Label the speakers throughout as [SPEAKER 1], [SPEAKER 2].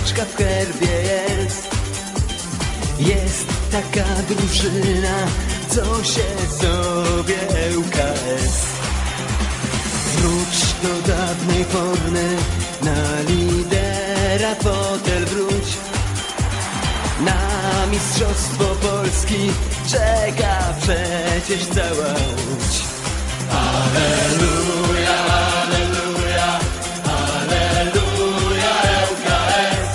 [SPEAKER 1] Łączka w herbie jest. Jest taka drużyna, co się sobie ŁKS. Wróć do dawnej formy, na lidera fotel wróć. Na mistrzostwo Polski czeka przecież cała Łódź. Alleluja, alleluja, alleluja ŁKS.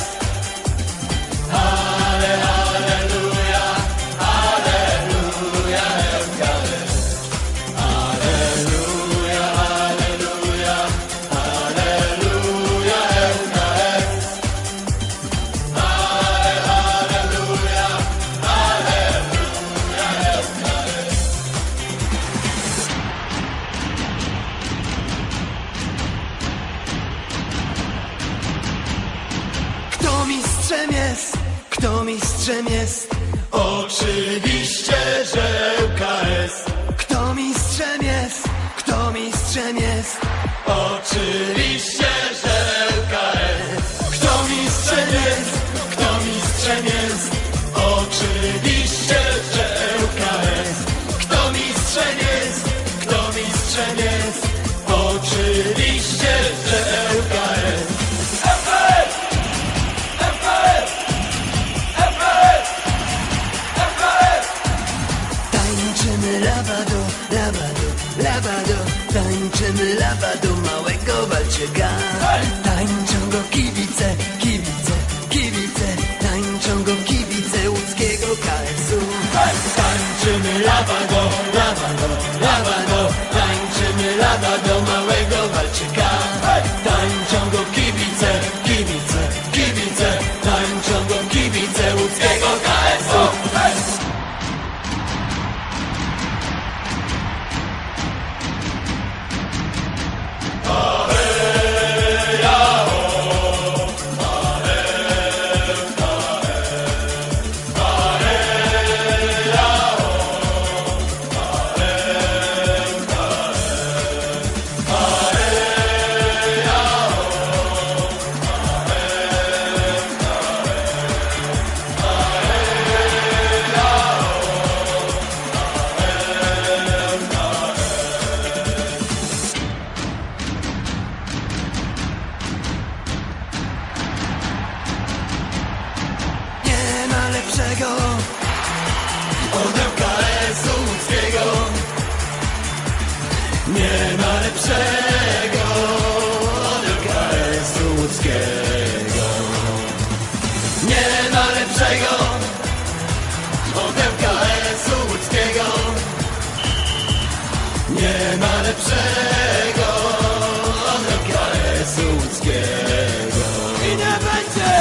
[SPEAKER 1] Alleluja, alleluja ŁKS. Alleluja, alleluja, alleluja ŁKS. Alleluja, alleluja ŁKS. Kto mistrzem jest? Kto mistrzem jest? Oczywiście, że ŁKS. Kto mistrzem jest? Kto mistrzem jest? Oczywiście, że ŁKS. Kto mistrzem jest? Kto mistrzem jest? Oczywiście, że ŁKS. Kto mistrzem jest? Kto mistrzem jest? Oczywiście, że ŁKS. Tańczymy lawado, lawado, lawado. Tańczymy lawado małego walczyka. Tańczą go kibice, kibice, kibice. Tańczą go kibice łódzkiego KS-u. Tańczymy lawado, lawado, lawado. Tańczymy lawado małego walczyka. Tańczą go kibice, kibice, kibice. Tańczą go kibice łódzkiego KS-u. Od ŁKS-u łódzkiego nie ma lepszego. Od ŁKS-u łódzkiego nie ma lepszego. Od ŁKS-u łódzkiego nie ma lepszego. Od ŁKS-u łódzkiego i nie będzie.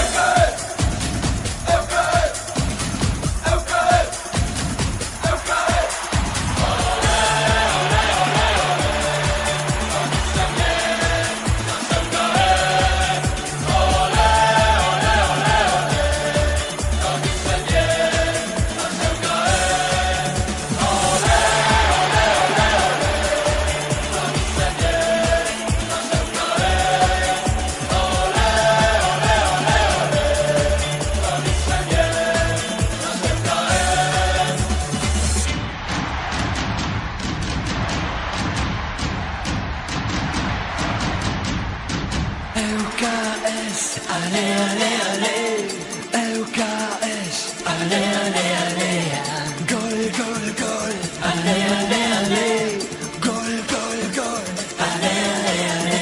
[SPEAKER 1] ŁKS, ale, ale, ale. ŁKS, ale, ale, ale. Gol, gol, gol, ale, ale, ale. Gol, gol, gol, ale, ale, ale.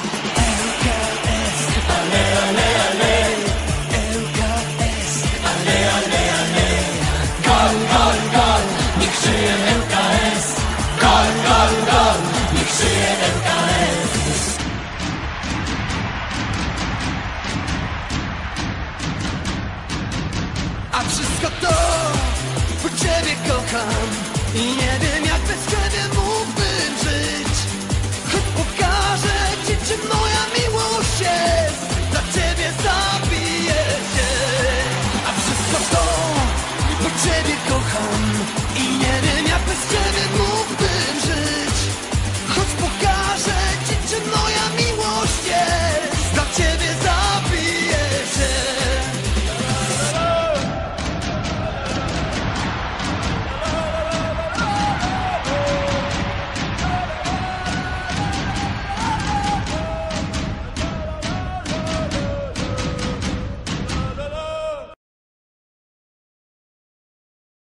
[SPEAKER 1] ŁKS, ale, ale, ale. ŁKS, ale, ale, ale. Gol, gol, gol, niech żyje ŁKS. Gol, gol, gol, niech żyje ŁKS. A wszystko to, bo Ciebie kocham i nie